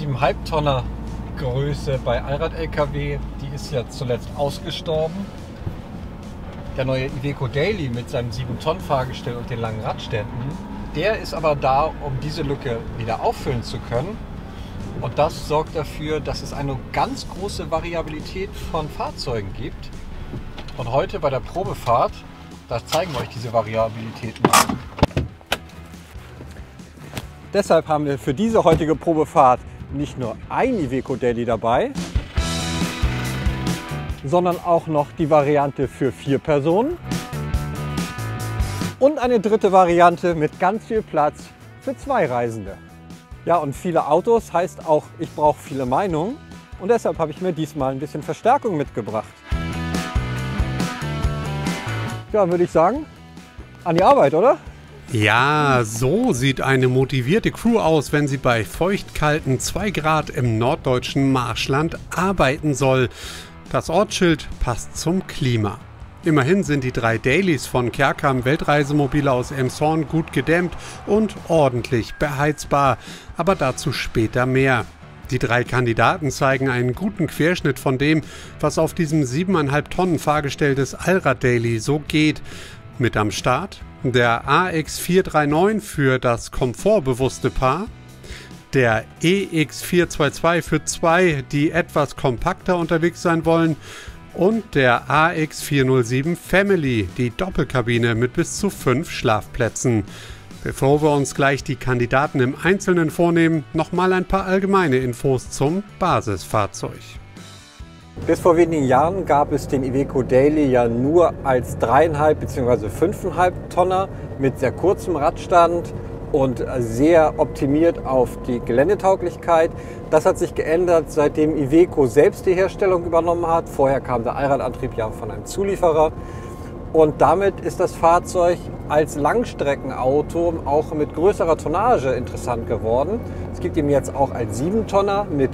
7,5 Tonner Größe bei Allrad-LKW, die ist ja zuletzt ausgestorben. Der neue Iveco Daily mit seinem 7-Tonnen-Fahrgestell und den langen Radständen, der ist aber da, um diese Lücke wieder auffüllen zu können. Und das sorgt dafür, dass es eine ganz große Variabilität von Fahrzeugen gibt. Und heute bei der Probefahrt, da zeigen wir euch diese Variabilität mal. Deshalb haben wir für diese heutige Probefahrt nicht nur ein Iveco Daily dabei, sondern auch noch die Variante für 4 Personen und eine dritte Variante mit ganz viel Platz für 2 Reisende. Ja, und viele Autos heißt auch, ich brauche viele Meinungen, und deshalb habe ich mir diesmal ein bisschen Verstärkung mitgebracht. Ja, würde ich sagen, an die Arbeit, oder? Ja, so sieht eine motivierte Crew aus, wenn sie bei feuchtkalten 2 Grad im norddeutschen Marschland arbeiten soll. Das Ortsschild passt zum Klima. Immerhin sind die 3 Dailies von Kärkam Weltreisemobile aus Elmshorn gut gedämmt und ordentlich beheizbar, aber dazu später mehr. Die 3 Kandidaten zeigen einen guten Querschnitt von dem, was auf diesem 7,5 Tonnen Fahrgestell des Allrad Daily so geht. Mit am Start der AX439 für das komfortbewusste Paar, der EX422 für 2, die etwas kompakter unterwegs sein wollen, und der AX407 Family, die Doppelkabine mit bis zu 5 Schlafplätzen. Bevor wir uns gleich die Kandidaten im Einzelnen vornehmen, nochmal ein paar allgemeine Infos zum Basisfahrzeug. Bis vor wenigen Jahren gab es den Iveco Daily ja nur als 3,5 bzw. 5,5 Tonner mit sehr kurzem Radstand und sehr optimiert auf die Geländetauglichkeit. Das hat sich geändert, seitdem Iveco selbst die Herstellung übernommen hat. Vorher kam der Allradantrieb ja von einem Zulieferer. Und damit ist das Fahrzeug als Langstreckenauto auch mit größerer Tonnage interessant geworden. Es gibt ihn jetzt auch als 7-Tonner mit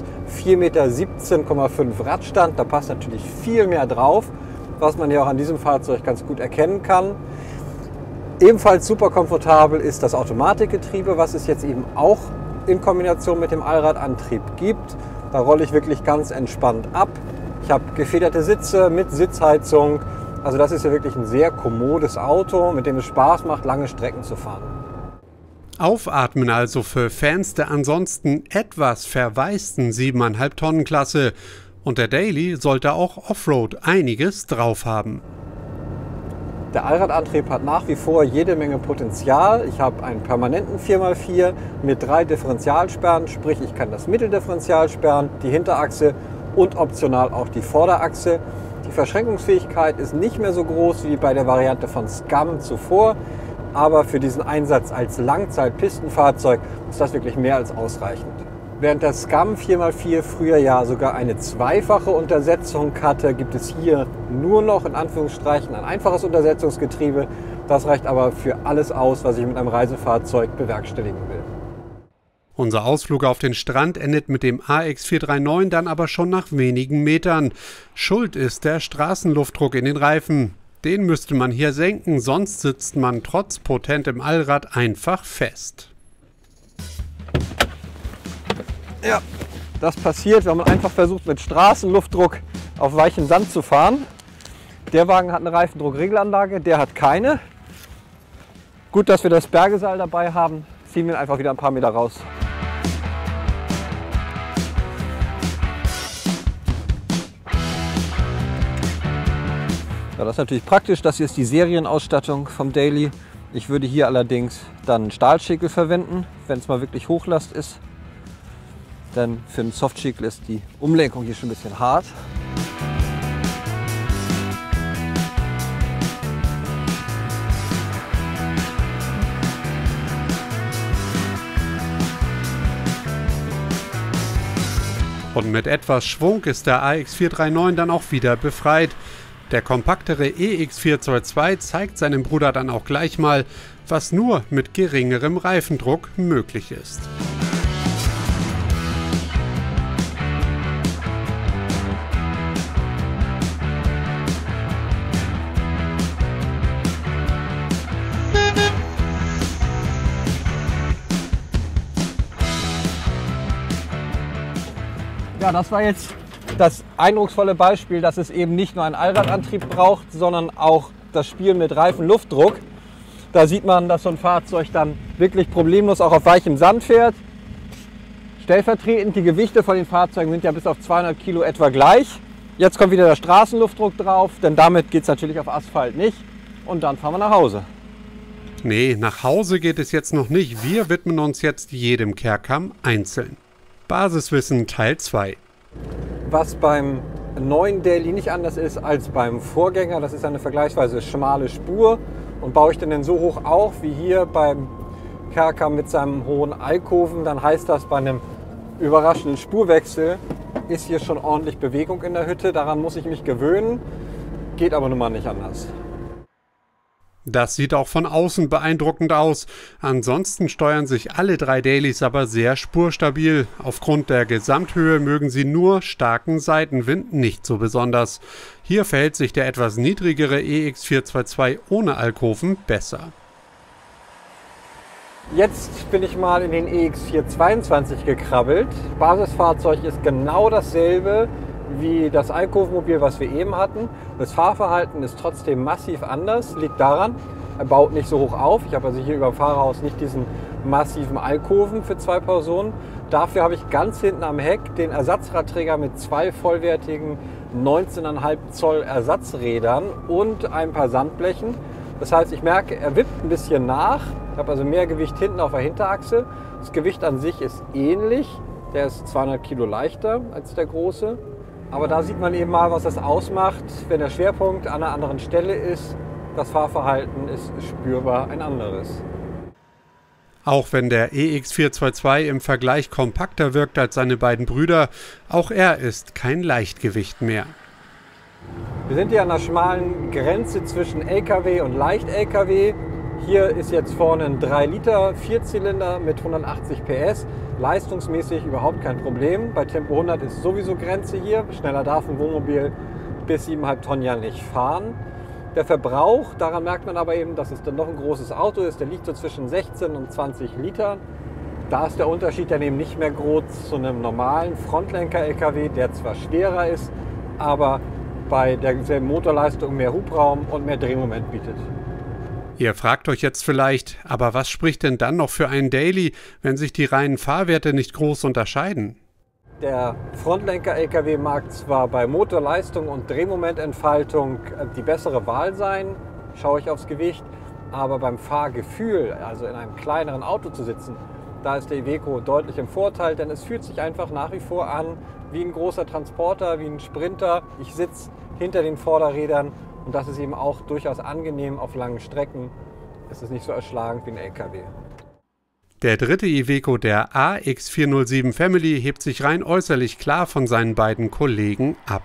4,17,5 Meter Radstand. Da passt natürlich viel mehr drauf, was man ja auch an diesem Fahrzeug ganz gut erkennen kann. Ebenfalls super komfortabel ist das Automatikgetriebe, was es jetzt eben auch in Kombination mit dem Allradantrieb gibt. Da rolle ich wirklich ganz entspannt ab. Ich habe gefederte Sitze mit Sitzheizung. Also das ist ja wirklich ein sehr kommodes Auto, mit dem es Spaß macht, lange Strecken zu fahren. Aufatmen also für Fans der ansonsten etwas verwaisten 7,5 Tonnen Klasse. Und der Daily sollte auch Offroad einiges drauf haben. Der Allradantrieb hat nach wie vor jede Menge Potenzial. Ich habe einen permanenten 4x4 mit 3 Differentialsperren, sprich ich kann das Mitteldifferential sperren, die Hinterachse und optional auch die Vorderachse. Die Verschränkungsfähigkeit ist nicht mehr so groß wie bei der Variante von Scam zuvor, aber für diesen Einsatz als Langzeit-Pistenfahrzeug ist das wirklich mehr als ausreichend. Während der Scam 4x4 früher ja sogar eine zweifache Untersetzung hatte, gibt es hier nur noch in Anführungsstrichen ein einfaches Untersetzungsgetriebe. Das reicht aber für alles aus, was ich mit einem Reisefahrzeug bewerkstelligen will. Unser Ausflug auf den Strand endet mit dem AX439 dann aber schon nach wenigen Metern. Schuld ist der Straßenluftdruck in den Reifen. Den müsste man hier senken, sonst sitzt man trotz potentem Allrad einfach fest. Ja, das passiert, wenn man einfach versucht, mit Straßenluftdruck auf weichen Sand zu fahren. Der Wagen hat eine Reifendruckregelanlage, der hat keine. Gut, dass wir das Bergeseil dabei haben, ziehen wir ihn einfach wieder ein paar Meter raus. Ja, das ist natürlich praktisch. Das hier ist die Serienausstattung vom Daily. Ich würde hier allerdings dann einen Stahlschäkel verwenden, wenn es mal wirklich Hochlast ist. Denn für einen Softschäkel ist die Umlenkung hier schon ein bisschen hart. Und mit etwas Schwung ist der AX439 dann auch wieder befreit. Der kompaktere EX422 zeigt seinem Bruder dann auch gleich mal, was nur mit geringerem Reifendruck möglich ist. Ja, das war jetzt das eindrucksvolle Beispiel, dass es eben nicht nur einen Allradantrieb braucht, sondern auch das Spiel mit Reifen-Luftdruck. Da sieht man, dass so ein Fahrzeug dann wirklich problemlos auch auf weichem Sand fährt. Stellvertretend, die Gewichte von den Fahrzeugen sind ja bis auf 200 Kilo etwa gleich. Jetzt kommt wieder der Straßenluftdruck drauf, denn damit geht es natürlich auf Asphalt nicht. Und dann fahren wir nach Hause. Nee, nach Hause geht es jetzt noch nicht. Wir widmen uns jetzt jedem Care-Cam einzeln. Basiswissen Teil 2. Was beim neuen Daily nicht anders ist als beim Vorgänger, das ist eine vergleichsweise schmale Spur. Und baue ich den denn so hoch auf wie hier beim Care-Cam mit seinem hohen Alkoven, dann heißt das, bei einem überraschenden Spurwechsel ist hier schon ordentlich Bewegung in der Hütte. Daran muss ich mich gewöhnen, geht aber nun mal nicht anders. Das sieht auch von außen beeindruckend aus. Ansonsten steuern sich alle 3 Dailies aber sehr spurstabil. Aufgrund der Gesamthöhe mögen sie nur starken Seitenwind nicht so besonders. Hier verhält sich der etwas niedrigere EX422 ohne Alkoven besser. Jetzt bin ich mal in den EX422 gekrabbelt. Basisfahrzeug ist genau dasselbe wie das Alkovenmobil, was wir eben hatten. Das Fahrverhalten ist trotzdem massiv anders, liegt daran, er baut nicht so hoch auf. Ich habe also hier über dem Fahrerhaus nicht diesen massiven Alkoven für 2 Personen. Dafür habe ich ganz hinten am Heck den Ersatzradträger mit 2 vollwertigen 19,5 Zoll Ersatzrädern und ein paar Sandblechen. Das heißt, ich merke, er wippt ein bisschen nach. Ich habe also mehr Gewicht hinten auf der Hinterachse. Das Gewicht an sich ist ähnlich. Der ist 200 Kilo leichter als der große. Aber da sieht man eben mal, was das ausmacht, wenn der Schwerpunkt an einer anderen Stelle ist. Das Fahrverhalten ist spürbar ein anderes. Auch wenn der EX422 im Vergleich kompakter wirkt als seine beiden Brüder, auch er ist kein Leichtgewicht mehr. Wir sind hier an einer schmalen Grenze zwischen LKW und Leicht-LKW. Hier ist jetzt vorne ein 3 Liter Vierzylinder mit 180 PS. Leistungsmäßig überhaupt kein Problem. Bei Tempo 100 ist sowieso Grenze hier. Schneller darf ein Wohnmobil bis 7,5 Tonnen ja nicht fahren. Der Verbrauch, daran merkt man aber eben, dass es dann noch ein großes Auto ist. Der liegt so zwischen 16 und 20 Litern. Da ist der Unterschied dann eben nicht mehr groß zu einem normalen Frontlenker-LKW, der zwar schwerer ist, aber bei derselben Motorleistung mehr Hubraum und mehr Drehmoment bietet. Ihr fragt euch jetzt vielleicht, aber was spricht denn dann noch für einen Daily, wenn sich die reinen Fahrwerte nicht groß unterscheiden? Der Frontlenker-LKW mag zwar bei Motorleistung und Drehmomententfaltung die bessere Wahl sein, schaue ich aufs Gewicht, aber beim Fahrgefühl, also in einem kleineren Auto zu sitzen, da ist der Iveco deutlich im Vorteil, denn es fühlt sich einfach nach wie vor an wie ein großer Transporter, wie ein Sprinter. Ich sitze hinter den Vorderrädern und das ist eben auch durchaus angenehm auf langen Strecken. Es ist nicht so erschlagend wie ein LKW. Der dritte Iveco, der AX407 Family, hebt sich rein äußerlich klar von seinen beiden Kollegen ab.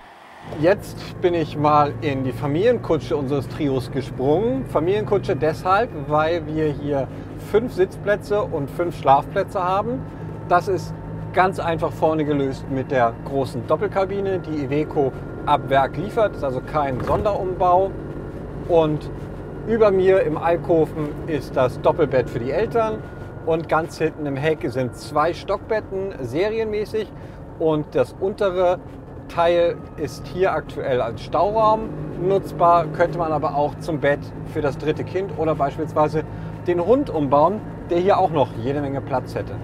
Jetzt bin ich mal in die Familienkutsche unseres Trios gesprungen. Familienkutsche deshalb, weil wir hier 5 Sitzplätze und 5 Schlafplätze haben. Das ist ganz einfach vorne gelöst mit der großen Doppelkabine, die Iveco ab Werk liefert. Das ist also kein Sonderumbau. Und über mir im Alkoven ist das Doppelbett für die Eltern. Und ganz hinten im Heck sind 2 Stockbetten serienmäßig. Und das untere Teil ist hier aktuell als Stauraum nutzbar, könnte man aber auch zum Bett für das dritte Kind oder beispielsweise den Hund umbauen, der hier auch noch jede Menge Platz hätte.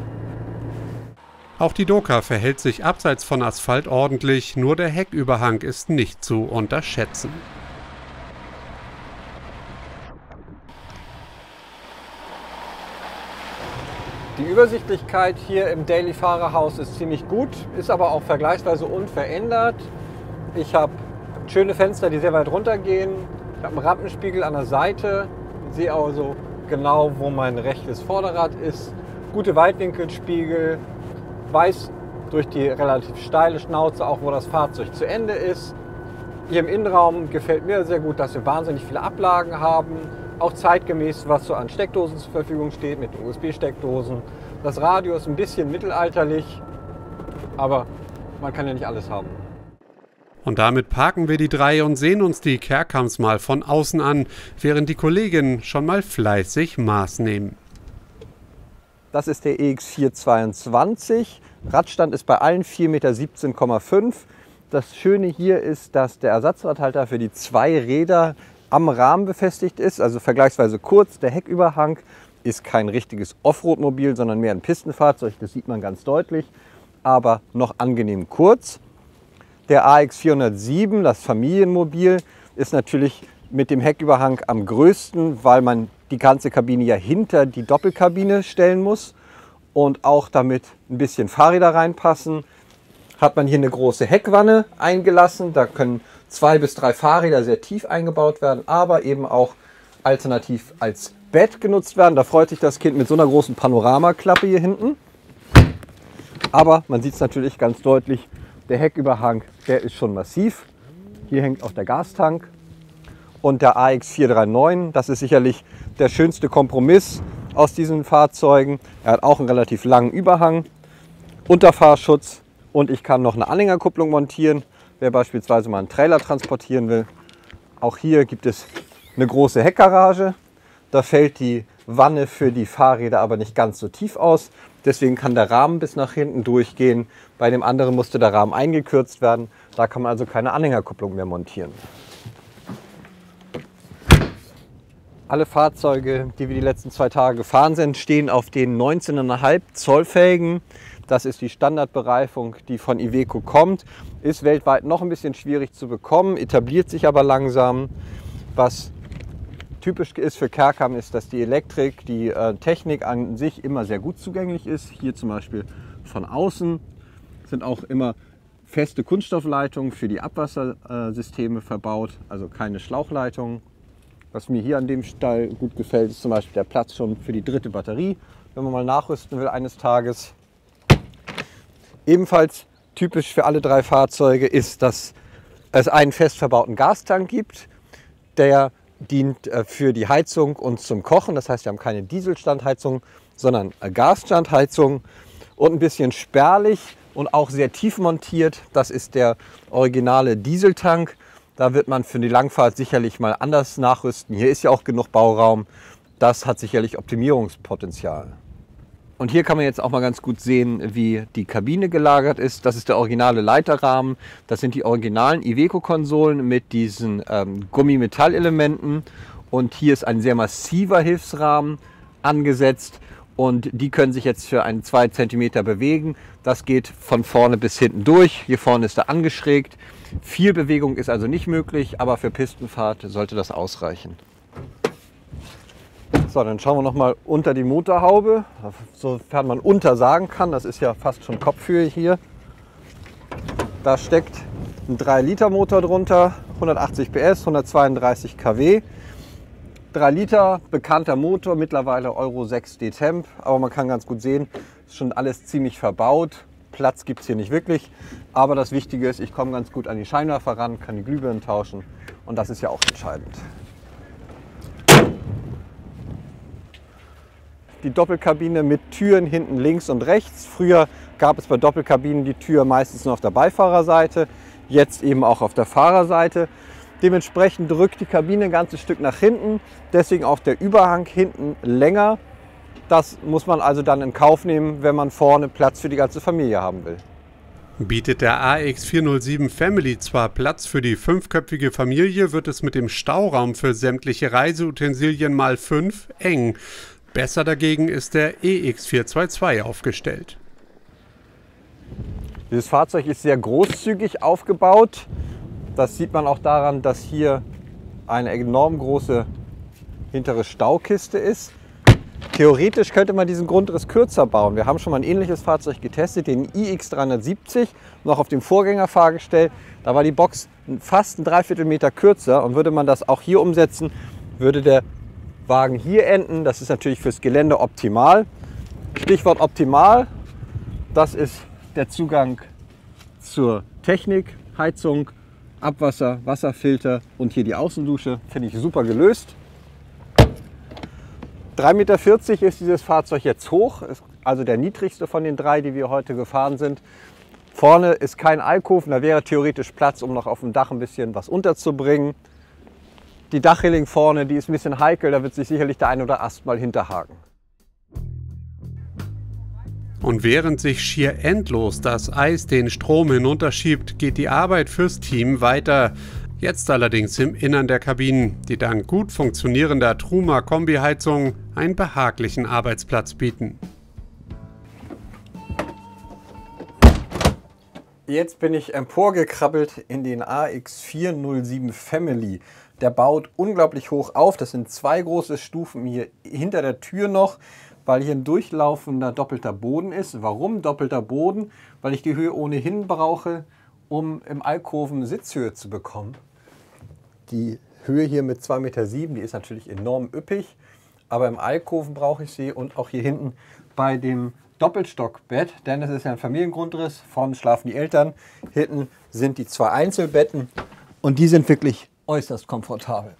Auch die Doka verhält sich abseits von Asphalt ordentlich, nur der Hecküberhang ist nicht zu unterschätzen. Die Übersichtlichkeit hier im Daily-Fahrerhaus ist ziemlich gut, ist aber auch vergleichsweise unverändert. Ich habe schöne Fenster, die sehr weit runtergehen. Ich habe einen Rampenspiegel an der Seite, sehe also genau, wo mein rechtes Vorderrad ist. Gute Weitwinkelspiegel, weiß durch die relativ steile Schnauze auch, wo das Fahrzeug zu Ende ist. Hier im Innenraum gefällt mir sehr gut, dass wir wahnsinnig viele Ablagen haben. Auch zeitgemäß, was so an Steckdosen zur Verfügung steht, mit USB-Steckdosen. Das Radio ist ein bisschen mittelalterlich, aber man kann ja nicht alles haben. Und damit parken wir die 3 und sehen uns die Care-Cams mal von außen an, während die Kolleginnen schon mal fleißig Maß nehmen. Das ist der EX422. Radstand ist bei allen 4,17,5 Meter. Das Schöne hier ist, dass der Ersatzradhalter für die zwei Räder am Rahmen befestigt ist, also vergleichsweise kurz. Der Hecküberhang ist kein richtiges Offroad-Mobil, sondern mehr ein Pistenfahrzeug, das sieht man ganz deutlich, aber noch angenehm kurz. Der AX407, das Familienmobil, ist natürlich mit dem Hecküberhang am größten, weil man die ganze Kabine ja hinter die Doppelkabine stellen muss und auch damit ein bisschen Fahrräder reinpassen. Hat man hier eine große Heckwanne eingelassen, da können 2 bis 3 Fahrräder sehr tief eingebaut werden, aber eben auch alternativ als Bett genutzt werden. Da freut sich das Kind mit so einer großen Panoramaklappe hier hinten. Aber man sieht es natürlich ganz deutlich, der Hecküberhang, der ist schon massiv. Hier hängt auch der Gastank. Und der AX439, das ist sicherlich der schönste Kompromiss aus diesen Fahrzeugen. Er hat auch einen relativ langen Überhang, Unterfahrschutz und ich kann noch eine Anhängerkupplung montieren, wer beispielsweise mal einen Trailer transportieren will. Auch hier gibt es eine große Heckgarage. Da fällt die Wanne für die Fahrräder aber nicht ganz so tief aus. Deswegen kann der Rahmen bis nach hinten durchgehen. Bei dem anderen musste der Rahmen eingekürzt werden. Da kann man also keine Anhängerkupplung mehr montieren. Alle Fahrzeuge, die wir die letzten 2 Tage gefahren sind, stehen auf den 19,5 Zoll Felgen. Das ist die Standardbereifung, die von Iveco kommt. Ist weltweit noch ein bisschen schwierig zu bekommen, etabliert sich aber langsam. Was typisch ist für Kärkam ist, dass die Elektrik, die Technik an sich immer sehr gut zugänglich ist. Hier zum Beispiel von außen sind auch immer feste Kunststoffleitungen für die Abwassersysteme verbaut, also keine Schlauchleitungen. Was mir hier an dem Stall gut gefällt, ist zum Beispiel der Platz schon für die 3. Batterie, wenn man mal nachrüsten will eines Tages. Ebenfalls typisch für alle 3 Fahrzeuge ist, dass es einen fest verbauten Gastank gibt, der dient für die Heizung und zum Kochen. Das heißt, wir haben keine Dieselstandheizung, sondern Gasstandheizung. Und ein bisschen spärlich und auch sehr tief montiert, das ist der originale Dieseltank. Da wird man für die Langfahrt sicherlich mal anders nachrüsten. Hier ist ja auch genug Bauraum. Das hat sicherlich Optimierungspotenzial. Und hier kann man jetzt auch mal ganz gut sehen, wie die Kabine gelagert ist. Das ist der originale Leiterrahmen. Das sind die originalen Iveco-Konsolen mit diesen Gummimetallelementen. Und hier ist ein sehr massiver Hilfsrahmen angesetzt. Und die können sich jetzt für einen 2 cm bewegen. Das geht von vorne bis hinten durch. Hier vorne ist er angeschrägt. Viel Bewegung ist also nicht möglich, aber für Pistenfahrt sollte das ausreichen. So, dann schauen wir noch mal unter die Motorhaube, sofern man unter sagen kann. Das ist ja fast schon Kopfhöhe hier. Da steckt ein 3-Liter Motor drunter, 180 PS, 132 kW. 3 Liter, bekannter Motor, mittlerweile Euro 6 D-Temp, aber man kann ganz gut sehen, ist schon alles ziemlich verbaut. Platz gibt es hier nicht wirklich, aber das Wichtige ist, ich komme ganz gut an die Scheinwerfer ran, kann die Glühbirnen tauschen und das ist ja auch entscheidend. Die Doppelkabine mit Türen hinten links und rechts. Früher gab es bei Doppelkabinen die Tür meistens nur auf der Beifahrerseite, jetzt eben auch auf der Fahrerseite. Dementsprechend drückt die Kabine ein ganzes Stück nach hinten, deswegen auch der Überhang hinten länger. Das muss man also dann in Kauf nehmen, wenn man vorne Platz für die ganze Familie haben will. Bietet der AX407 Family zwar Platz für die 5-köpfige Familie, wird es mit dem Stauraum für sämtliche Reiseutensilien mal 5 eng. Besser dagegen ist der EX422 aufgestellt. Dieses Fahrzeug ist sehr großzügig aufgebaut. Das sieht man auch daran, dass hier eine enorm große hintere Staukiste ist. Theoretisch könnte man diesen Grundriss kürzer bauen. Wir haben schon mal ein ähnliches Fahrzeug getestet, den iX370, noch auf dem Vorgängerfahrgestell. Da war die Box fast ein Dreiviertelmeter kürzer und würde man das auch hier umsetzen, würde der Wagen hier enden. Das ist natürlich fürs Gelände optimal. Stichwort optimal, das ist der Zugang zur Technik, Heizung, Abwasser, Wasserfilter und hier die Außendusche. Finde ich super gelöst. 3,40 Meter ist dieses Fahrzeug jetzt hoch, ist also der niedrigste von den 3, die wir heute gefahren sind. Vorne ist kein Alkoven, da wäre theoretisch Platz, um noch auf dem Dach ein bisschen was unterzubringen. Die Dachreling vorne, die ist ein bisschen heikel, da wird sich sicherlich der ein oder Ast mal hinterhaken. Und während sich schier endlos das Eis den Strom hinunterschiebt, geht die Arbeit fürs Team weiter. Jetzt allerdings im Innern der Kabinen, die dank gut funktionierender Truma-Kombi-Heizung einen behaglichen Arbeitsplatz bieten. Jetzt bin ich emporgekrabbelt in den AX407 Family. Der baut unglaublich hoch auf. Das sind 2 große Stufen hier hinter der Tür noch, weil hier ein durchlaufender doppelter Boden ist. Warum doppelter Boden? Weil ich die Höhe ohnehin brauche, um im Alkoven Sitzhöhe zu bekommen. Die Höhe hier mit 2,7 Meter, die ist natürlich enorm üppig, aber im Alkoven brauche ich sie und auch hier hinten bei dem Doppelstockbett, denn das ist ja ein Familiengrundriss, vorne schlafen die Eltern, hinten sind die 2 Einzelbetten und die sind wirklich äußerst komfortabel.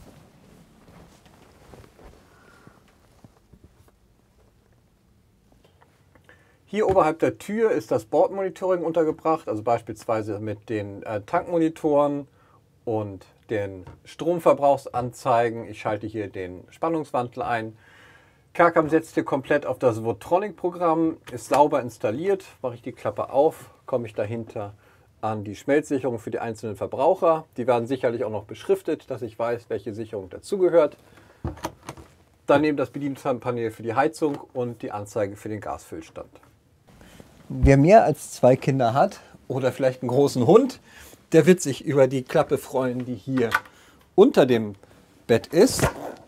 Hier oberhalb der Tür ist das Bordmonitoring untergebracht, also beispielsweise mit den Tankmonitoren und den Stromverbrauchsanzeigen. Ich schalte hier den Spannungswandler ein. Kerkam setzt hier komplett auf das Votronic-Programm, ist sauber installiert. Mache ich die Klappe auf, komme ich dahinter an die Schmelzsicherung für die einzelnen Verbraucher. Die werden sicherlich auch noch beschriftet, dass ich weiß, welche Sicherung dazugehört. Daneben das Bedienpanel für die Heizung und die Anzeige für den Gasfüllstand. Wer mehr als 2 Kinder hat oder vielleicht einen großen Hund, der wird sich über die Klappe freuen, die hier unter dem Bett ist.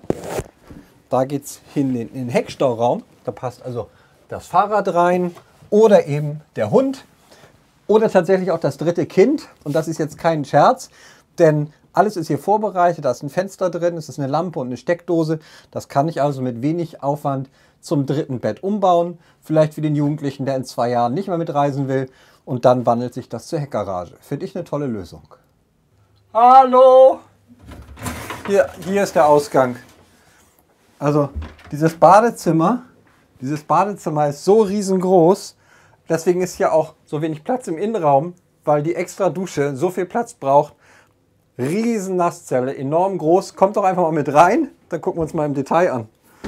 Da geht es hin in den Heckstauraum. Da passt also das Fahrrad rein oder eben der Hund oder tatsächlich auch das 3. Kind. Und das ist jetzt kein Scherz, denn alles ist hier vorbereitet. Da ist ein Fenster drin, es ist eine Lampe und eine Steckdose. Das kann ich also mit wenig Aufwand zum 3. Bett umbauen. Vielleicht für den Jugendlichen, der in 2 Jahren nicht mehr mitreisen will. Und dann wandelt sich das zur Heckgarage. Finde ich eine tolle Lösung. Hallo! Hier ist der Ausgang. Also dieses Badezimmer ist so riesengroß. Deswegen ist hier auch so wenig Platz im Innenraum, weil die extra Dusche so viel Platz braucht. Riesen Nasszelle, enorm groß. Kommt doch einfach mal mit rein, dann gucken wir uns mal im Detail an.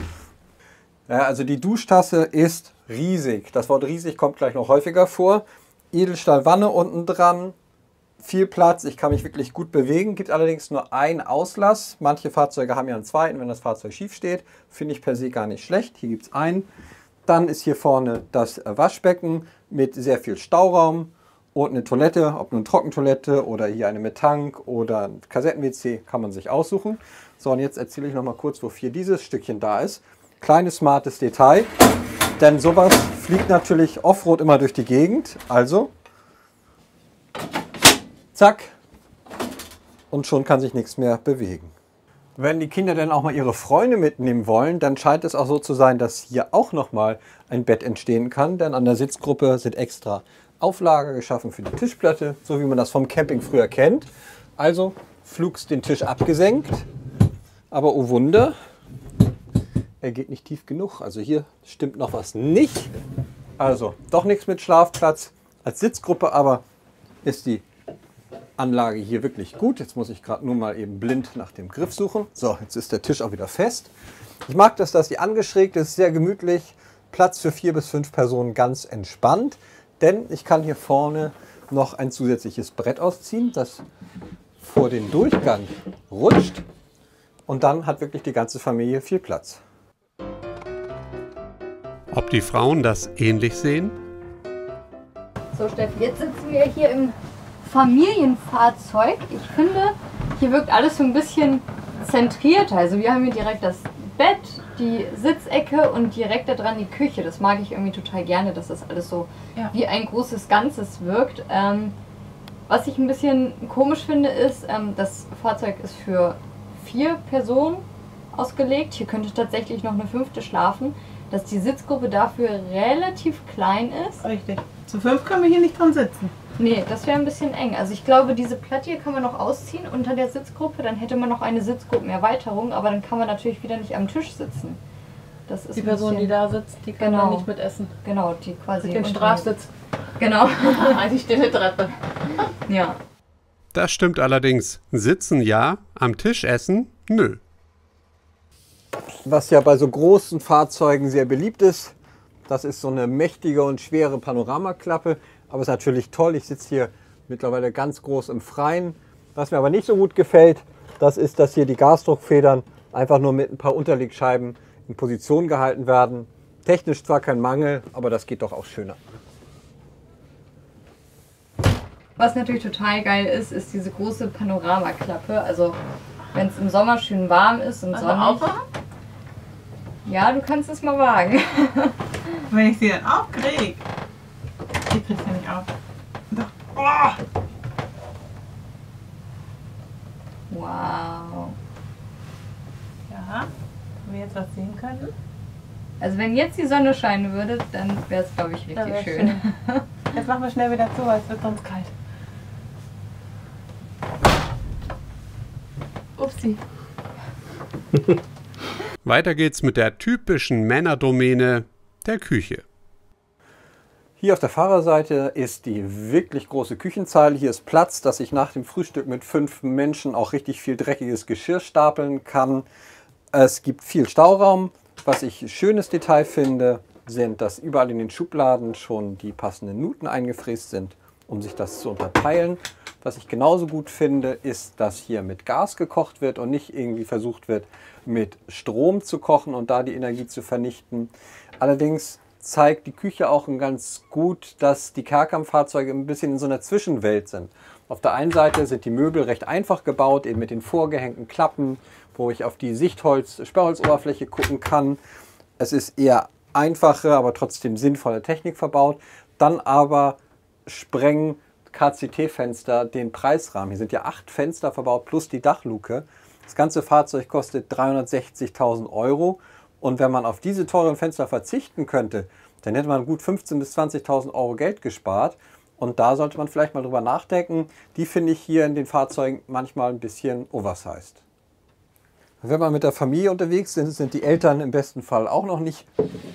Ja, also die Duschtasse ist riesig. Das Wort riesig kommt gleich noch häufiger vor. Edelstahlwanne unten dran, viel Platz, ich kann mich wirklich gut bewegen, gibt allerdings nur einen Auslass. Manche Fahrzeuge haben ja einen zweiten, wenn das Fahrzeug schief steht. Finde ich per se gar nicht schlecht. Hier gibt es einen. Dann ist hier vorne das Waschbecken mit sehr viel Stauraum und eine Toilette, ob nun Trockentoilette oder hier eine mit Tank oder ein Kassetten-WC, kann man sich aussuchen. So, und jetzt erzähle ich noch mal kurz, wofür dieses Stückchen da ist. Kleines, smartes Detail, denn sowas fliegt natürlich Offroad immer durch die Gegend. Also, zack, und schon kann sich nichts mehr bewegen. Wenn die Kinder dann auch mal ihre Freunde mitnehmen wollen, dann scheint es auch so zu sein, dass hier auch nochmal ein Bett entstehen kann. Denn an der Sitzgruppe sind extra Auflager geschaffen für die Tischplatte, so wie man das vom Camping früher kennt. Also flugs den Tisch abgesenkt, aber oh Wunder, er geht nicht tief genug. Also hier stimmt noch was nicht. Also doch nichts mit Schlafplatz. Als Sitzgruppe aber ist die Anlage hier wirklich gut. Jetzt muss ich gerade nur mal eben blind nach dem Griff suchen. So, jetzt ist der Tisch auch wieder fest. Ich mag das, dass die angeschrägt ist, sehr gemütlich. Platz für 4 bis 5 Personen, ganz entspannt. Denn ich kann hier vorne noch ein zusätzliches Brett ausziehen, das vor den Durchgang rutscht. Und dann hat wirklich die ganze Familie viel Platz. Ob die Frauen das ähnlich sehen? So Steffi, jetzt sitzen wir hier im Familienfahrzeug. Ich finde, hier wirkt alles so ein bisschen zentriert. Also wir haben hier direkt das Bett, die Sitzecke und direkt da dran die Küche. Das mag ich irgendwie total gerne, dass das alles so wie ein großes Ganzes wirkt. Was ich ein bisschen komisch finde, ist, das Fahrzeug ist für 4 Personen ausgelegt. Hier könnte tatsächlich noch eine 5. schlafen. Dass die Sitzgruppe dafür relativ klein ist. Richtig. Zu 5 können wir hier nicht dran sitzen. Nee, das wäre ein bisschen eng. Also ich glaube, diese Platte hier kann man noch ausziehen unter der Sitzgruppe. Dann hätte man noch eine Sitzgruppenerweiterung, aber dann kann man natürlich wieder nicht am Tisch sitzen. Das ist die Person, die da sitzt, die kann dann nicht mitessen. Genau, die quasi den Strafsitz. Genau. Die stille Treppe. Ja. Das stimmt allerdings. Sitzen ja, am Tisch essen nö. Was ja bei so großen Fahrzeugen sehr beliebt ist, Das ist so eine mächtige und schwere Panoramaklappe, aber ist natürlich toll. Ich sitze hier mittlerweile ganz groß im Freien. Was mir aber nicht so gut gefällt, das ist, dass hier die Gasdruckfedern einfach nur mit ein paar Unterlegscheiben in Position gehalten werden. Technisch zwar kein Mangel, aber das geht doch auch schöner. Was natürlich total geil ist, ist diese große Panoramaklappe. Also wenn es im Sommer schön warm ist und sonnig. Aufwachen? Ja, du kannst es mal wagen. Wenn ich sie dann aufkriege. Die kriegt sie nicht auf. Doch. Oh. Wow. Ja, wenn wir jetzt was sehen können. Also wenn jetzt die Sonne scheinen würde, dann wäre es, glaube ich, richtig schön. Jetzt machen wir schnell wieder zu, weil es wird sonst kalt. Upsi. Weiter geht's mit der typischen Männerdomäne der Küche. Hier auf der Fahrerseite ist die wirklich große Küchenzeile. Hier ist Platz, dass ich nach dem Frühstück mit 5 Menschen auch richtig viel dreckiges Geschirr stapeln kann. Es gibt viel Stauraum. Was ich schönes Detail finde, sind, dass überall in den Schubladen schon die passenden Nuten eingefräst sind, um sich das zu unterteilen. Was ich genauso gut finde, ist, dass hier mit Gas gekocht wird und nicht irgendwie versucht wird, mit Strom zu kochen und da die Energie zu vernichten. Allerdings zeigt die Küche auch ganz gut, dass die Kerkam-Fahrzeuge ein bisschen in so einer Zwischenwelt sind. Auf der einen Seite sind die Möbel recht einfach gebaut, eben mit den vorgehängten Klappen, wo ich auf die Sperrholzoberfläche gucken kann. Es ist eher einfache, aber trotzdem sinnvolle Technik verbaut. Dann aber sprengen KCT-Fenster den Preisrahmen. Hier sind ja 8 Fenster verbaut plus die Dachluke. Das ganze Fahrzeug kostet 360.000 €. Und wenn man auf diese teuren Fenster verzichten könnte, dann hätte man gut 15.000 bis 20.000 € Geld gespart. Und da sollte man vielleicht mal drüber nachdenken. Die finde ich hier in den Fahrzeugen manchmal ein bisschen oversized. Wenn man mit der Familie unterwegs ist, sind die Eltern im besten Fall auch noch nicht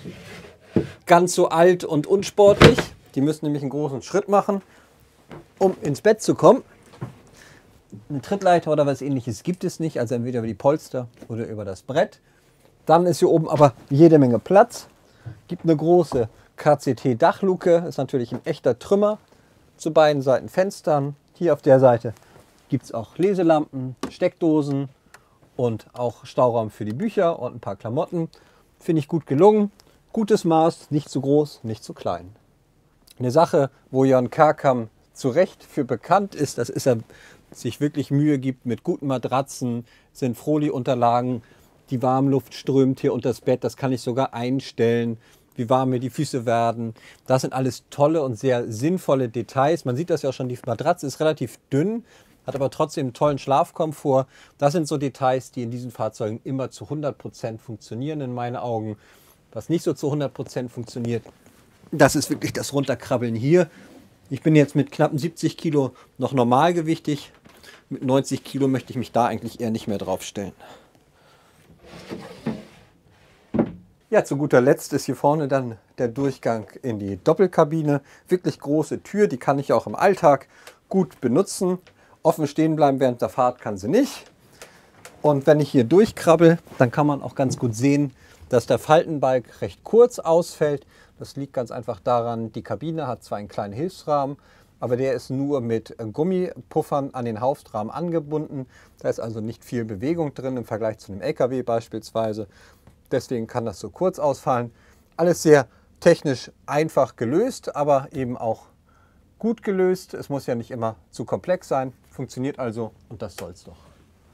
ganz so alt und unsportlich. Die müssen nämlich einen großen Schritt machen, um ins Bett zu kommen. Eine Trittleiter oder was Ähnliches gibt es nicht, also entweder über die Polster oder über das Brett. Dann ist hier oben aber jede Menge Platz. Gibt eine große KCT-Dachluke, ist natürlich ein echter Trümmer zu beiden Seiten Fenstern. Hier auf der Seite gibt es auch Leselampen, Steckdosen und auch Stauraum für die Bücher und ein paar Klamotten. Finde ich gut gelungen. Gutes Maß, nicht zu groß, nicht zu klein. Eine Sache, wo Jörn Kerkam zu Recht für bekannt ist, das ist, er sich wirklich Mühe gibt mit guten Matratzen, sind Frohli-Unterlagen, die Warmluft strömt hier unter das Bett, das kann ich sogar einstellen, wie warm mir die Füße werden. Das sind alles tolle und sehr sinnvolle Details. Man sieht das ja auch schon, die Matratze ist relativ dünn, hat aber trotzdem einen tollen Schlafkomfort. Das sind so Details, die in diesen Fahrzeugen immer zu 100% funktionieren in meinen Augen. Was nicht so zu 100% funktioniert, das ist wirklich das Runterkrabbeln hier. Ich bin jetzt mit knappen 70 Kilo noch normalgewichtig. Mit 90 Kilo möchte ich mich da eigentlich eher nicht mehr draufstellen. Ja, zu guter Letzt ist hier vorne dann der Durchgang in die Doppelkabine. Wirklich große Tür, die kann ich auch im Alltag gut benutzen. Offen stehen bleiben während der Fahrt kann sie nicht. Und wenn ich hier durchkrabbel, dann kann man auch ganz gut sehen, dass der Faltenbalg recht kurz ausfällt. Das liegt ganz einfach daran, die Kabine hat zwar einen kleinen Hilfsrahmen, aber der ist nur mit Gummipuffern an den Hauptrahmen angebunden. Da ist also nicht viel Bewegung drin im Vergleich zu einem LKW beispielsweise. Deswegen kann das so kurz ausfallen. Alles sehr technisch einfach gelöst, aber eben auch gut gelöst. Es muss ja nicht immer zu komplex sein. Funktioniert also und das soll es doch.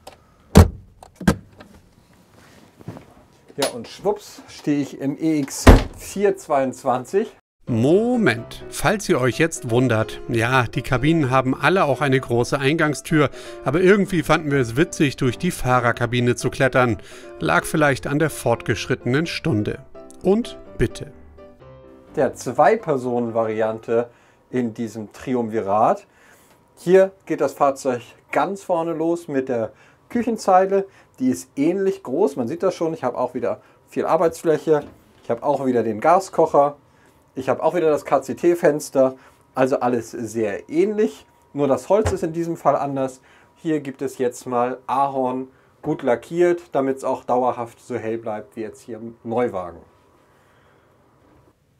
Ja, und schwupps stehe ich im EX 422. Moment, falls ihr euch jetzt wundert, ja, die Kabinen haben alle auch eine große Eingangstür, aber irgendwie fanden wir es witzig, durch die Fahrerkabine zu klettern. Lag vielleicht an der fortgeschrittenen Stunde. Und bitte. Der 2-Personen-Variante in diesem Triumvirat. Hier geht das Fahrzeug ganz vorne los mit der Küchenzeile. Die ist ähnlich groß, man sieht das schon. Ich habe auch wieder viel Arbeitsfläche. Ich habe auch wieder den Gaskocher. Ich habe auch wieder das KCT-Fenster. Also alles sehr ähnlich. Nur das Holz ist in diesem Fall anders. Hier gibt es jetzt mal Ahorn gut lackiert, damit es auch dauerhaft so hell bleibt wie jetzt hier im Neuwagen.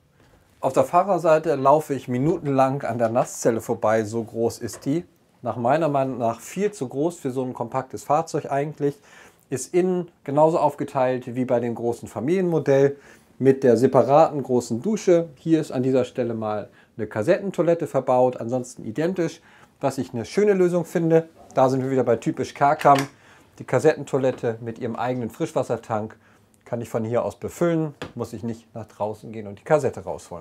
Auf der Fahrerseite laufe ich minutenlang an der Nasszelle vorbei, so groß ist die. Nach meiner Meinung nach viel zu groß für so ein kompaktes Fahrzeug eigentlich. Ist innen genauso aufgeteilt wie bei dem großen Familienmodell mit der separaten großen Dusche. Hier ist an dieser Stelle mal eine Kassettentoilette verbaut, ansonsten identisch. Was ich eine schöne Lösung finde, da sind wir wieder bei typisch Kärkam. Die Kassettentoilette mit ihrem eigenen Frischwassertank kann ich von hier aus befüllen, muss ich nicht nach draußen gehen und die Kassette rausholen.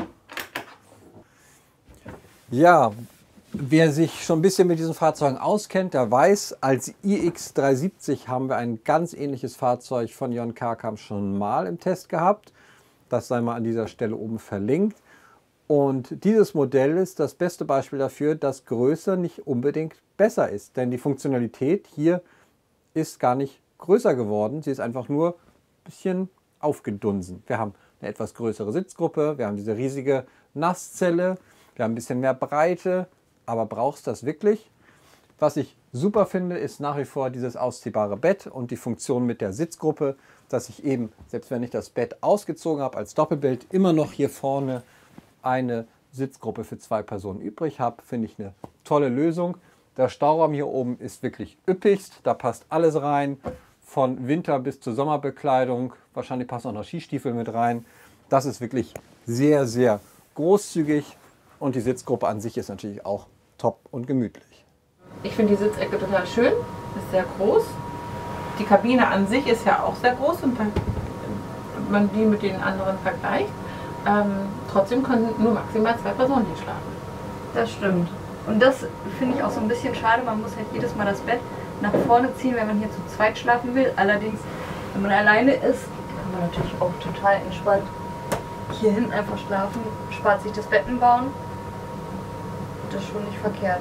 Ja, wer sich schon ein bisschen mit diesen Fahrzeugen auskennt, der weiß, als iX370 haben wir ein ganz ähnliches Fahrzeug von Jon Kärkam schon mal im Test gehabt. Das sei mal an dieser Stelle oben verlinkt. Und dieses Modell ist das beste Beispiel dafür, dass größer nicht unbedingt besser ist. Denn die Funktionalität hier ist gar nicht größer geworden. Sie ist einfach nur ein bisschen aufgedunsen. Wir haben eine etwas größere Sitzgruppe, wir haben diese riesige Nasszelle, wir haben ein bisschen mehr Breite. Aber brauchst du das wirklich? Was ich super finde, ist nach wie vor dieses ausziehbare Bett und die Funktion mit der Sitzgruppe, dass ich eben, selbst wenn ich das Bett ausgezogen habe als Doppelbett, immer noch hier vorne eine Sitzgruppe für 2 Personen übrig habe. Finde ich eine tolle Lösung. Der Stauraum hier oben ist wirklich üppigst. Da passt alles rein, von Winter- bis zur Sommerbekleidung. Wahrscheinlich passen auch noch Skistiefel mit rein. Das ist wirklich sehr, sehr großzügig. Und die Sitzgruppe an sich ist natürlich auch top und gemütlich. Ich finde die Sitzecke total schön, ist sehr groß. Die Kabine an sich ist ja auch sehr groß und wenn man die mit den anderen vergleicht, trotzdem können nur maximal 2 Personen hier schlafen. Das stimmt. Und das finde ich auch so ein bisschen schade. Man muss halt jedes Mal das Bett nach vorne ziehen, wenn man hier zu zweit schlafen will. Allerdings, wenn man alleine ist, kann man natürlich auch total entspannt hier hinten einfach schlafen, spart sich das Bettenbauen. Das ist schon nicht verkehrt.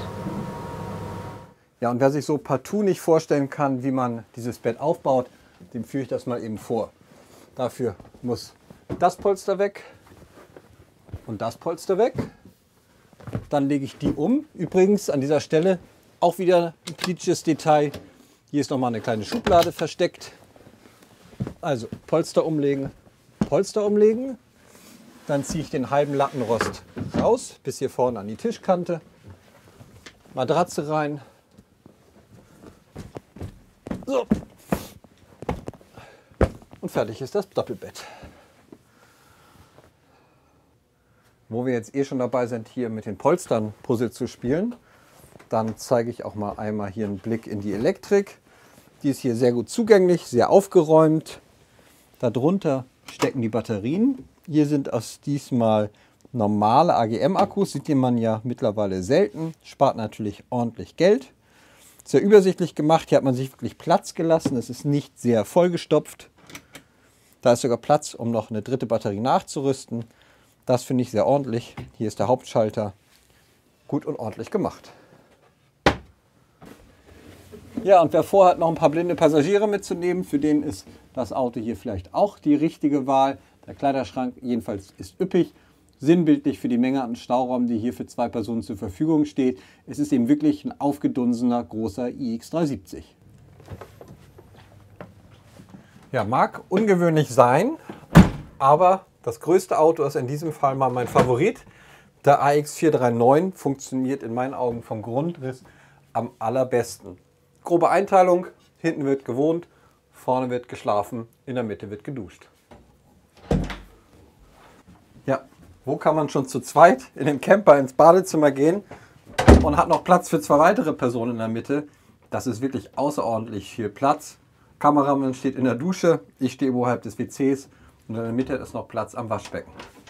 Ja, und wer sich so partout nicht vorstellen kann, wie man dieses Bett aufbaut, dem führe ich das mal eben vor. Dafür muss das Polster weg und das Polster weg. Dann lege ich die um. Übrigens an dieser Stelle auch wieder ein quietschiges Detail. Hier ist nochmal eine kleine Schublade versteckt. Also Polster umlegen, Polster umlegen. Dann ziehe ich den halben Lattenrost raus, bis hier vorne an die Tischkante. Matratze rein. So. Und fertig ist das Doppelbett. Wo wir jetzt schon dabei sind, hier mit den Polstern Puzzle zu spielen, dann zeige ich auch mal einmal hier einen Blick in die Elektrik. Die ist hier sehr gut zugänglich, sehr aufgeräumt. Darunter stecken die Batterien. Hier sind es diesmal normale AGM-Akkus, sieht man ja mittlerweile selten, spart natürlich ordentlich Geld. Sehr übersichtlich gemacht, hier hat man sich wirklich Platz gelassen, es ist nicht sehr vollgestopft. Da ist sogar Platz, um noch eine dritte Batterie nachzurüsten. Das finde ich sehr ordentlich. Hier ist der Hauptschalter, gut und ordentlich gemacht. Ja, und wer vorhat, noch ein paar blinde Passagiere mitzunehmen, für den ist das Auto hier vielleicht auch die richtige Wahl. Der Kleiderschrank jedenfalls ist üppig, sinnbildlich für die Menge an Stauraum, die hier für 2 Personen zur Verfügung steht. Es ist eben wirklich ein aufgedunsener, großer iX370. Ja, mag ungewöhnlich sein, aber das größte Auto ist in diesem Fall mal mein Favorit. Der AX439 funktioniert in meinen Augen vom Grundriss am allerbesten. Grobe Einteilung, hinten wird gewohnt, vorne wird geschlafen, in der Mitte wird geduscht. Ja, wo kann man schon zu zweit in dem Camper ins Badezimmer gehen und hat noch Platz für 2 weitere Personen in der Mitte? Das ist wirklich außerordentlich viel Platz. Kameramann steht in der Dusche, ich stehe oberhalb des WCs und in der Mitte ist noch Platz am Waschbecken.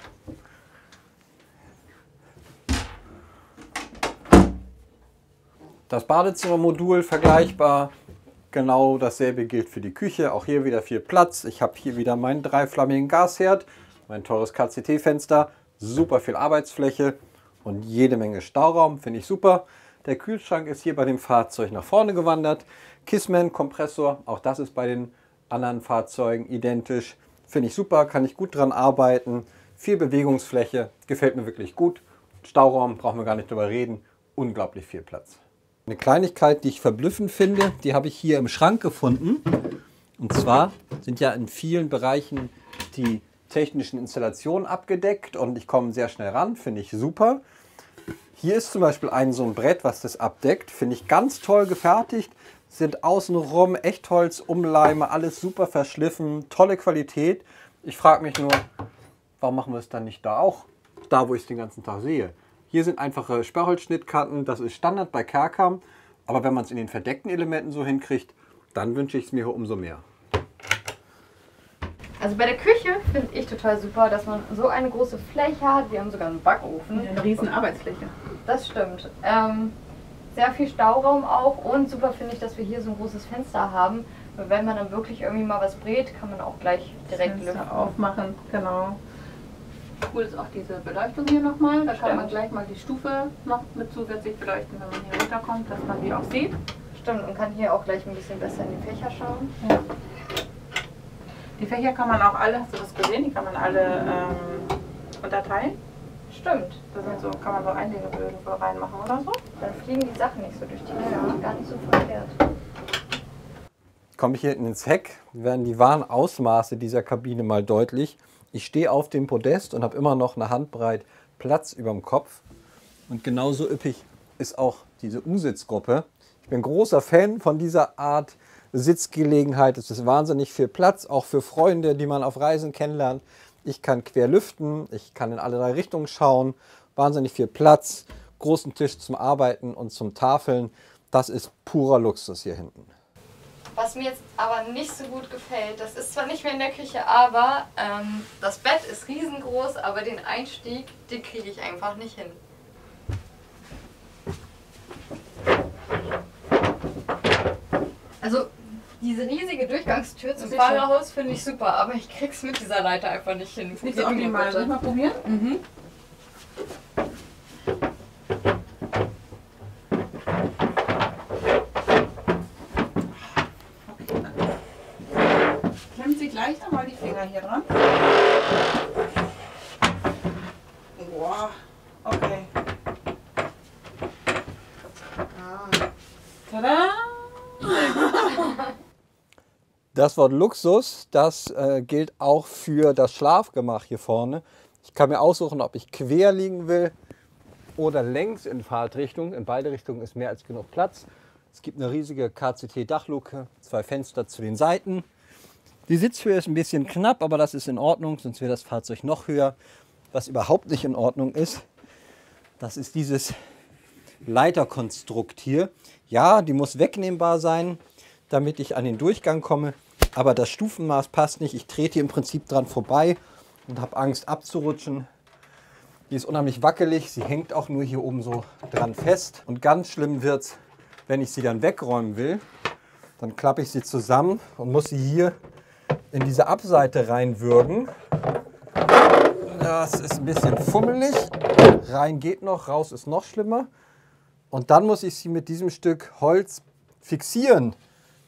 Das Badezimmermodul vergleichbar, genau dasselbe gilt für die Küche, auch hier wieder viel Platz. Ich habe hier wieder meinen 3-flammigen Gasherd, mein teures KCT-Fenster, super viel Arbeitsfläche und jede Menge Stauraum, finde ich super. Der Kühlschrank ist hier bei dem Fahrzeug nach vorne gewandert. Kissman Kompressor, auch das ist bei den anderen Fahrzeugen identisch. Finde ich super, kann ich gut dran arbeiten. Viel Bewegungsfläche, gefällt mir wirklich gut. Stauraum, brauchen wir gar nicht drüber reden, unglaublich viel Platz. Eine Kleinigkeit, die ich verblüffend finde, die habe ich hier im Schrank gefunden. Und zwar sind ja in vielen Bereichen die technischen Installation abgedeckt und ich komme sehr schnell ran, finde ich super. Hier ist zum Beispiel so ein Brett, was das abdeckt, finde ich ganz toll gefertigt. Sind außenrum Echtholz-Umleime, alles super verschliffen, tolle Qualität. Ich frage mich nur, warum machen wir es dann nicht da auch? Da, wo ich es den ganzen Tag sehe. Hier sind einfache Sperrholzschnittkanten, das ist Standard bei Kerkam. Aber wenn man es in den verdeckten Elementen so hinkriegt, dann wünsche ich es mir umso mehr. Also bei der Küche finde ich total super, dass man so eine große Fläche hat. Wir haben sogar einen Backofen. Eine riesen Arbeitsfläche. Das stimmt. Sehr viel Stauraum auch und super finde ich, dass wir hier so ein großes Fenster haben. Weil wenn man dann wirklich irgendwie mal was brät, kann man auch gleich direkt lüften. Aufmachen, genau. Cool ist auch diese Beleuchtung hier nochmal. Da kann man gleich mal die Stufe noch mit zusätzlich beleuchten, wenn man hier runterkommt, dass man die auch sieht. Stimmt, und kann hier auch gleich ein bisschen besser in die Fächer schauen. Ja. Die Fächer kann man auch alle, hast du das gesehen? Die kann man alle unterteilen. Stimmt. Da sind so, kann man so Einlegeböden so reinmachen oder so. Dann fliegen die Sachen nicht so durch die Fächer. Gar nicht so verkehrt. Komme ich hier hinten ins Heck, werden die wahren Ausmaße dieser Kabine mal deutlich. Ich stehe auf dem Podest und habe immer noch eine Handbreit Platz über dem Kopf. Und genauso üppig ist auch diese U-Sitzgruppe. Ich bin großer Fan von dieser Art Sitzgelegenheit. Es ist wahnsinnig viel Platz, auch für Freunde, die man auf Reisen kennenlernt. Ich kann quer lüften, ich kann in alle 3 Richtungen schauen. Wahnsinnig viel Platz, großen Tisch zum Arbeiten und zum Tafeln. Das ist purer Luxus hier hinten. Was mir jetzt aber nicht so gut gefällt, das ist zwar nicht mehr in der Küche, aber das Bett ist riesengroß, aber den Einstieg, den kriege ich einfach nicht hin. Also diese riesige Durchgangstür zum Fahrerhaus finde ich super, aber ich krieg's mit dieser Leiter einfach nicht hin. Nicht so optimal. Soll ich mal probieren? Mhm. Klemmt sie gleich nochmal die Finger hier dran. Boah, okay. Tada! Das Wort Luxus, das gilt auch für das Schlafgemach hier vorne. Ich kann mir aussuchen, ob ich quer liegen will oder längs in Fahrtrichtung. In beide Richtungen ist mehr als genug Platz. Es gibt eine riesige KCT-Dachluke, 2 Fenster zu den Seiten. Die Sitzhöhe ist ein bisschen knapp, aber das ist in Ordnung, sonst wäre das Fahrzeug noch höher. Was überhaupt nicht in Ordnung ist, das ist dieses Leiterkonstrukt hier. Ja, die muss wegnehmbar sein, damit ich an den Durchgang komme. Aber das Stufenmaß passt nicht. Ich trete hier im Prinzip dran vorbei und habe Angst abzurutschen. Die ist unheimlich wackelig. Sie hängt auch nur hier oben so dran fest. Und ganz schlimm wird es, wenn ich sie dann wegräumen will. Dann klappe ich sie zusammen und muss sie hier in diese Abseite reinwürgen. Das ist ein bisschen fummelig. Rein geht noch, raus ist noch schlimmer. Und dann muss ich sie mit diesem Stück Holz fixieren.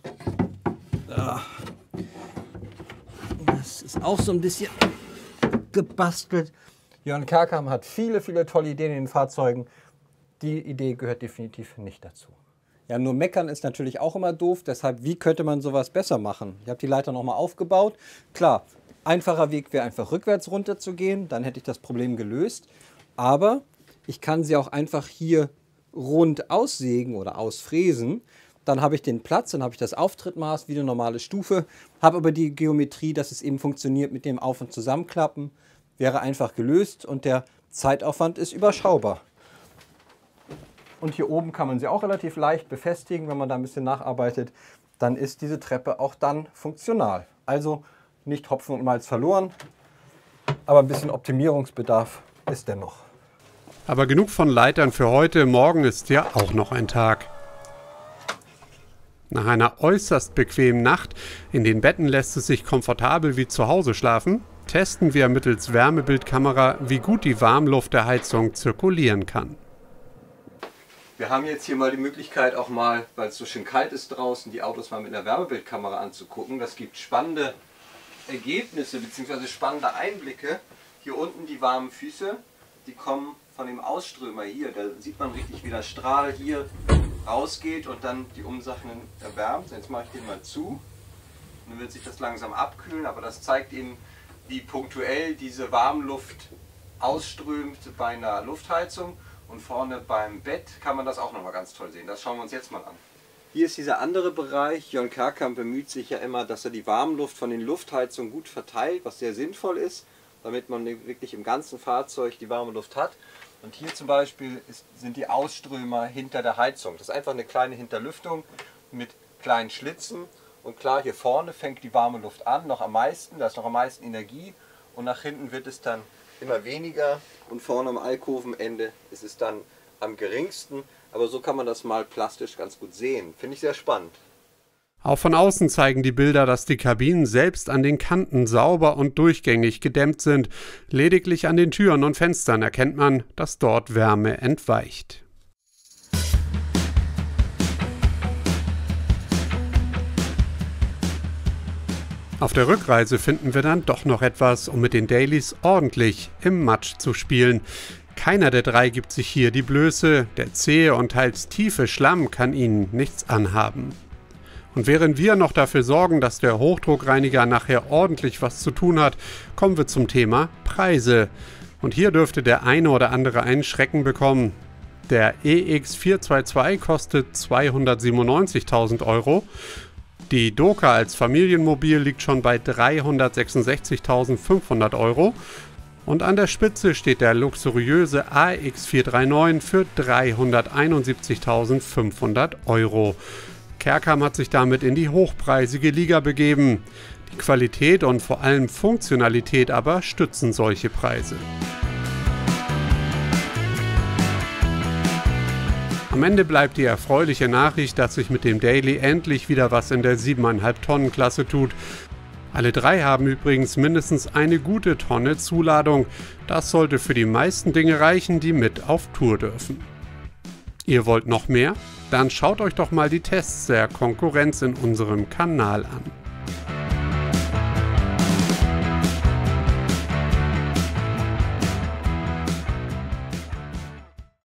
Das ist auch so ein bisschen gebastelt. Jörn Kerkam hat viele, viele tolle Ideen in den Fahrzeugen. Die Idee gehört definitiv nicht dazu. Ja, nur meckern ist natürlich auch immer doof. Deshalb, wie könnte man sowas besser machen? Ich habe die Leiter nochmal aufgebaut. Klar, einfacher Weg wäre einfach rückwärts runter zu gehen. Dann hätte ich das Problem gelöst. Aber ich kann sie auch einfach hier rund aussägen oder ausfräsen. Dann habe ich den Platz, dann habe ich das Auftrittmaß wie eine normale Stufe, habe aber die Geometrie, dass es eben funktioniert mit dem Auf- und Zusammenklappen. Wäre einfach gelöst und der Zeitaufwand ist überschaubar. Und hier oben kann man sie auch relativ leicht befestigen, wenn man da ein bisschen nacharbeitet. Dann ist diese Treppe auch dann funktional. Also nicht Hopfen und Malz verloren, aber ein bisschen Optimierungsbedarf ist dennoch. Aber genug von Leitern für heute. Morgen ist ja auch noch ein Tag. Nach einer äußerst bequemen Nacht, in den Betten lässt es sich komfortabel wie zu Hause schlafen, testen wir mittels Wärmebildkamera, wie gut die Warmluft der Heizung zirkulieren kann. Wir haben jetzt hier mal die Möglichkeit auch mal, weil es so schön kalt ist draußen, die Autos mal mit einer Wärmebildkamera anzugucken. Das gibt spannende Ergebnisse bzw. spannende Einblicke. Hier unten die warmen Füße, die kommen von dem Ausströmer hier. Da sieht man richtig, wie der Strahl hier rausgeht und dann die Umsachen erwärmt. Jetzt mache ich den mal zu. Dann wird sich das langsam abkühlen, aber das zeigt eben, wie punktuell diese Warmluft ausströmt bei einer Luftheizung. Und vorne beim Bett kann man das auch nochmal ganz toll sehen. Das schauen wir uns jetzt mal an. Hier ist dieser andere Bereich. Jörn Kärkamp bemüht sich ja immer, dass er die Warmluft von den Luftheizungen gut verteilt, was sehr sinnvoll ist, damit man wirklich im ganzen Fahrzeug die warme Luft hat. Und hier zum Beispiel sind die Ausströmer hinter der Heizung. Das ist einfach eine kleine Hinterlüftung mit kleinen Schlitzen. Und klar, hier vorne fängt die warme Luft an, noch am meisten, da ist noch am meisten Energie. Und nach hinten wird es dann immer weniger. Und vorne am Alkovenende ist es dann am geringsten. Aber so kann man das mal plastisch ganz gut sehen. Finde ich sehr spannend. Auch von außen zeigen die Bilder, dass die Kabinen selbst an den Kanten sauber und durchgängig gedämmt sind. Lediglich an den Türen und Fenstern erkennt man, dass dort Wärme entweicht. Auf der Rückreise finden wir dann doch noch etwas, um mit den Dailies ordentlich im Matsch zu spielen. Keiner der drei gibt sich hier die Blöße, der zähe und teils tiefe Schlamm kann ihnen nichts anhaben. Und während wir noch dafür sorgen, dass der Hochdruckreiniger nachher ordentlich was zu tun hat, kommen wir zum Thema Preise. Und hier dürfte der eine oder andere einen Schrecken bekommen. Der EX422 kostet 297.000 €. Die Doka als Familienmobil liegt schon bei 366.500 € und an der Spitze steht der luxuriöse AX439 für 371.500 €. Kärkamp hat sich damit in die hochpreisige Liga begeben. Die Qualität und vor allem Funktionalität aber stützen solche Preise. Am Ende bleibt die erfreuliche Nachricht, dass sich mit dem Daily endlich wieder was in der 7,5 Tonnen Klasse tut. Alle drei haben übrigens mindestens eine gute Tonne Zuladung. Das sollte für die meisten Dinge reichen, die mit auf Tour dürfen. Ihr wollt noch mehr? Dann schaut euch doch mal die Tests der Konkurrenz in unserem Kanal an.